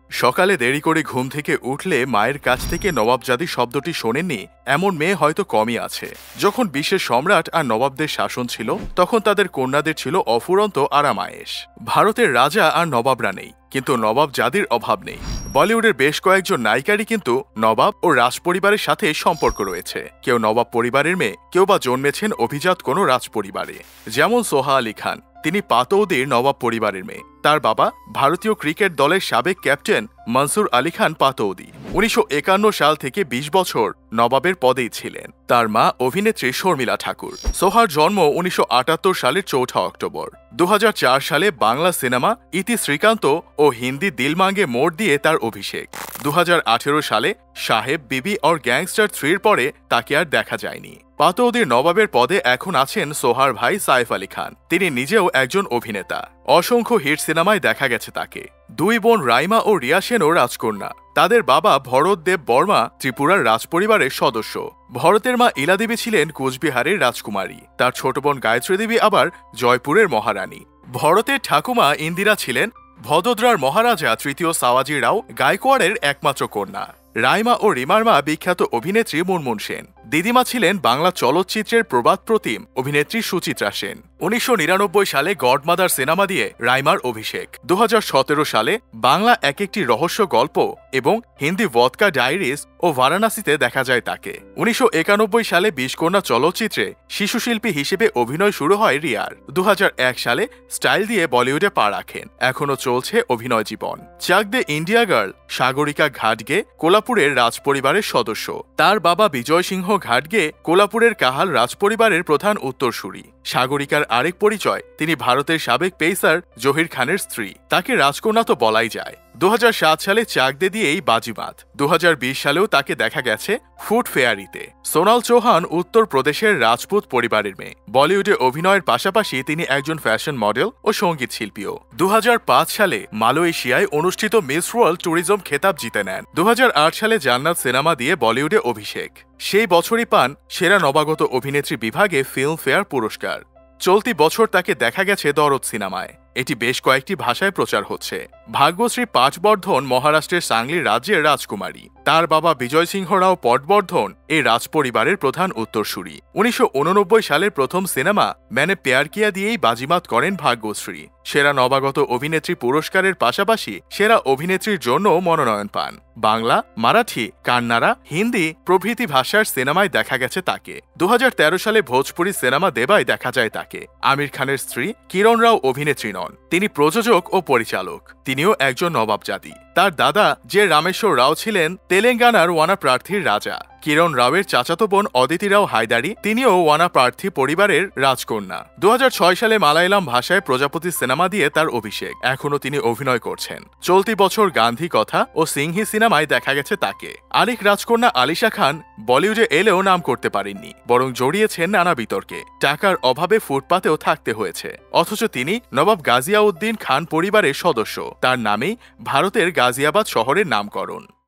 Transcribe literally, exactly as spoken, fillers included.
সকালে দেরি করে ঘুম থেকে উঠলে মায়ের কাছ থেকে নবাবজাদি শব্দটি শোনেননি এমন মেয়ে হয়তো কমই আছে। যখন বিশ্বের সম্রাট আর নবাবদের শাসন ছিল তখন তাদের কন্যাদের ছিল অফুরন্ত আরামায়েশ। ভারতের রাজা আর নবাবরা নেই, কিন্তু নবাবজাদির অভাব নেই। বলিউডের বেশ কয়েকজন নায়িকারই কিন্তু নবাব ও রাজপরিবারের সাথে সম্পর্ক রয়েছে। কেউ নবাব পরিবারের মেয়ে, কেউ বা জন্মেছেন অভিজাত কোনো রাজপরিবারে। যেমন সোহা আলী খান, তিনি পাতৌদির নবাব পরিবারের মেয়ে। তার বাবা ভারতীয় ক্রিকেট দলের সাবেক ক্যাপ্টেন মনসুর আলী খান পাতৌদি। উনিশশো একান্ন সাল থেকে বিশ বছর নবাবের পদেই ছিলেন। তার মা অভিনেত্রী শর্মিলা ঠাকুর। সোহার জন্ম উনিশশো আটাত্তর সালের চৌঠা অক্টোবর। দু হাজার চার সালে বাংলা সিনেমা ইতি শ্রীকান্ত ও হিন্দি দিল মাঙ্গে মোড় দিয়ে তার অভিষেক। দু হাজার আঠেরো সালে সাহেব বিবি और গ্যাংস্টার থ্রির পরে তাকে আর দেখা যায়নি। পাতৌদির নবাবের পদে এখন আছেন সোহার ভাই সাইফ আলী খান। তিনি নিজেও একজন অভিনেতা। অসংখ্য হিট সিনেমায় দেখা গেছে তাকে। দুই বোন রাইমা ও রিয়া সেনও রাজকন্যা। তাদের বাবা ভরত দেব বর্মা ত্রিপুরার রাজপরিবারের সদস্য। ভরতের মা ইলাদেবী ছিলেন কোচবিহারের রাজকুমারী। তার ছোট বোন গায়ত্রী দেবী আবার জয়পুরের মহারানী। ভরতের ঠাকুমা ইন্দিরা ছিলেন ভদোদরার মহারাজা তৃতীয় সাওয়াজি রাও গায়কোয়াড়ের একমাত্র কন্যা। রাইমা ও রিমার মা বিখ্যাত অভিনেত্রী মুনমুন সেন। দিদিমা ছিলেন বাংলা চলচ্চিত্রের প্রবাদ প্রতিম অভিনেত্রী সুচিত্রা সেন। উনিশশো নিরানব্বই সালে গডমাদার সিনেমা দিয়ে রাইমার অভিষেক। দু হাজার সতেরো সালে বাংলা এক একটি রহস্য গল্প এবং হিন্দি ভদকা ডায়েরিজ ও বারাণসীতে দেখা যায় তাকে। উনিশশো একানব্বই সালে বিষকন্যা চলচ্চিত্রে শিশুশিল্পী হিসেবে অভিনয় শুরু হয় রিয়ার। দু হাজার এক সালে স্টাইল দিয়ে বলিউডে পা রাখেন। এখনও চলছে অভিনয় জীবন। চাক দে ইন্ডিয়া গার্ল সাগরিকা ঘাটগে কোলাপুরের রাজপরিবারের সদস্য। তার বাবা বিজয় সিংহ ঘাটগে কোলাপুরের কাহাল রাজপরিবারের প্রধান উত্তরসূরি। সাগরিকার আরেক পরিচয়, তিনি ভারতের সাবেক পেসার জহির খানের স্ত্রী। তাকে রাজকন্যা তো বলাই যায়। দু হাজার সাত সালে চাকদে দিয়েই বাজিমাত। দু হাজার বিশ সালেও তাকে দেখা গেছে ফুড ফেয়ারিতে। সোনাল চৌহান উত্তর প্রদেশের রাজপুত পরিবারের মেয়ে। বলিউডে অভিনয়ের পাশাপাশি তিনি একজন ফ্যাশন মডেল ও সঙ্গীত শিল্পীও। দু হাজার পাঁচ সালে মালয়েশিয়ায় অনুষ্ঠিত মিস ওয়ার্ল্ড ট্যুরিজম খেতাব জিতে নেন। দু হাজার আট সালে জান্নাত সিনেমা দিয়ে বলিউডে অভিষেক। সেই বছরই পান সেরা নবাগত অভিনেত্রী বিভাগে ফিল্মফেয়ার পুরস্কার। চলতি বছর তাকে দেখা গেছে দরদ সিনেমায়। এটি বেশ কয়েকটি ভাষায় প্রচার হচ্ছে। ভাগ্যশ্রী পাটবর্ধন মহারাষ্ট্রের সাংলি রাজ্যের রাজকুমারী। তার বাবা বিজয় সিংহ রাও পটবর্ধন এই রাজপরিবারের প্রধান উত্তরসূরি। উনিশশো উননব্বই সালের প্রথম সিনেমা ম্যানে প্যার কিয়া দিয়েই বাজিমাত করেন ভাগ্যশ্রী। সেরা নবাগত অভিনেত্রী পুরস্কারের পাশাপাশি সেরা অভিনেত্রীর জন্য মনোনয়ন পান। বাংলা, মারাঠি, কান্নাড়া, হিন্দি প্রভৃতি ভাষার সিনেমায় দেখা গেছে তাকে। দু হাজার তেরো সালে ভোজপুরি সিনেমা দেবায় দেখা যায় তাকে। আমির খানের স্ত্রী কিরণ রাও অভিনেত্রী নন, তিনি প্রযোজক ও পরিচালক। তিনিও একজন নবাবজাদি। তার দাদা যে রামেশ্বর রাও ছিলেন তেলেঙ্গানার ওয়ানা প্রার্থীর রাজা। কিরণ রাওয়ের চাচাতো বোন অদিতি রাও হায়দারি, তিনিও ওয়ানা প্রার্থী পরিবারের রাজকন্যা। দু হাজার ছয় সালে মালায়ালাম ভাষায় প্রজাপতি সিনেমা দিয়ে তার অভিষেক। এখনও তিনি অভিনয় করছেন। চলতি বছর গান্ধী কথা ও সিংহি সিনেমায় দেখা গেছে তাকে। আরেক রাজকন্যা আলিশা খান বলিউডে এলেও নাম করতে পারেননি, বরং জড়িয়েছেন নানা বিতর্কে। টাকার অভাবে ফুটপাতেও থাকতে হয়েছে। অথচ তিনি নবাব গাজিয়াউদ্দিন খান পরিবারের সদস্য। তার নামেই ভারতের গাজিয়াবাদ শহরের নামকরণ।